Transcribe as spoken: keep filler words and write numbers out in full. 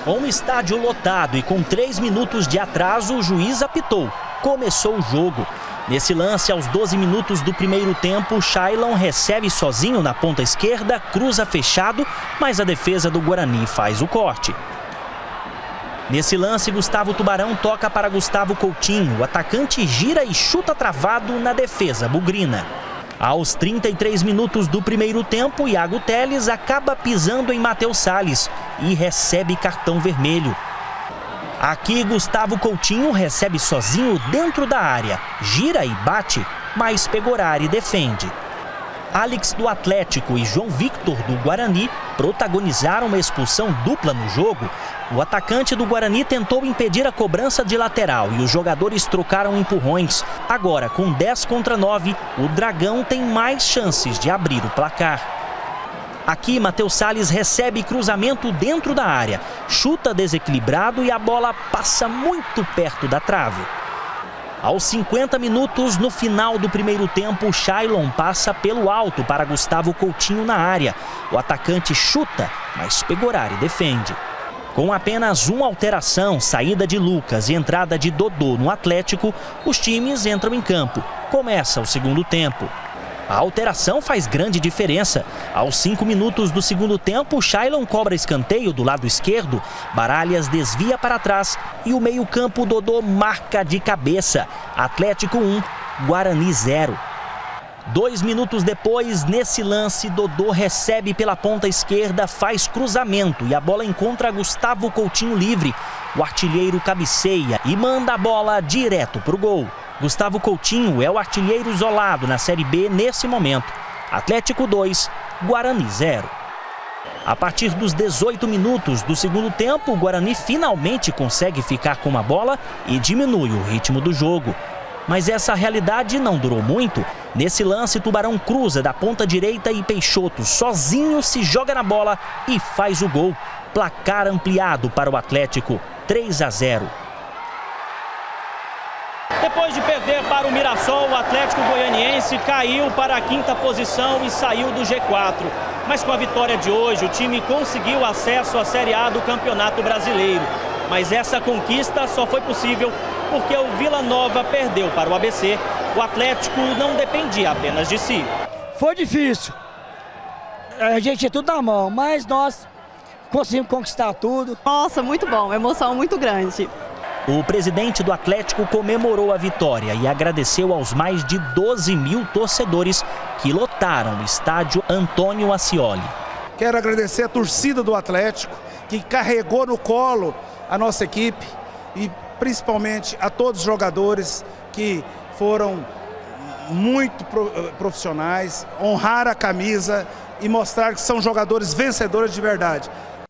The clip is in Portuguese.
Com o estádio lotado e com três minutos de atraso, o juiz apitou. Começou o jogo. Nesse lance, aos doze minutos do primeiro tempo, Shailon recebe sozinho na ponta esquerda, cruza fechado, mas a defesa do Guarani faz o corte. Nesse lance, Gustavo Tubarão toca para Gustavo Coutinho. O atacante gira e chuta travado na defesa bugrina. Aos trinta e três minutos do primeiro tempo, Iago Teles acaba pisando em Matheus Salles e recebe cartão vermelho. Aqui, Gustavo Coutinho recebe sozinho dentro da área, gira e bate, mas Pegorari defende. Alex do Atlético e João Victor do Guarani protagonizaram uma expulsão dupla no jogo. O atacante do Guarani tentou impedir a cobrança de lateral e os jogadores trocaram empurrões. Agora, com dez contra nove, o Dragão tem mais chances de abrir o placar. Aqui, Matheus Salles recebe cruzamento dentro da área, chuta desequilibrado e a bola passa muito perto da trave. Aos cinquenta minutos, no final do primeiro tempo, Shailon passa pelo alto para Gustavo Coutinho na área. O atacante chuta, mas Pegorari defende. Com apenas uma alteração, saída de Lucas e entrada de Dodô no Atlético, os times entram em campo. Começa o segundo tempo. A alteração faz grande diferença. Aos cinco minutos do segundo tempo, Shailon cobra escanteio do lado esquerdo, Baralhas desvia para trás e o meio-campo Dodô marca de cabeça. Atlético um, Guarani zero. Dois minutos depois, nesse lance, Dodô recebe pela ponta esquerda, faz cruzamento e a bola encontra Gustavo Coutinho livre. O artilheiro cabeceia e manda a bola direto para o gol. Gustavo Coutinho é o artilheiro isolado na Série B nesse momento. Atlético dois, Guarani zero. A partir dos dezoito minutos do segundo tempo, o Guarani finalmente consegue ficar com a bola e diminui o ritmo do jogo. Mas essa realidade não durou muito. Nesse lance, Tubarão cruza da ponta direita e Peixoto sozinho se joga na bola e faz o gol. Placar ampliado para o Atlético, três a zero. Depois de perder para o Mirassol, o Atlético Goianiense caiu para a quinta posição e saiu do G quatro. Mas com a vitória de hoje, o time conseguiu acesso à Série A do Campeonato Brasileiro. Mas essa conquista só foi possível porque o Vila Nova perdeu para o A B C. O Atlético não dependia apenas de si. Foi difícil. A gente tinha tudo na mão, mas nós conseguimos conquistar tudo. Nossa, muito bom, emoção muito grande. O presidente do Atlético comemorou a vitória e agradeceu aos mais de doze mil torcedores que lotaram o estádio Antônio Ascioli. Quero agradecer a torcida do Atlético, que carregou no colo a nossa equipe e principalmente a todos os jogadores que foram muito profissionais, honraram a camisa e mostraram que são jogadores vencedores de verdade.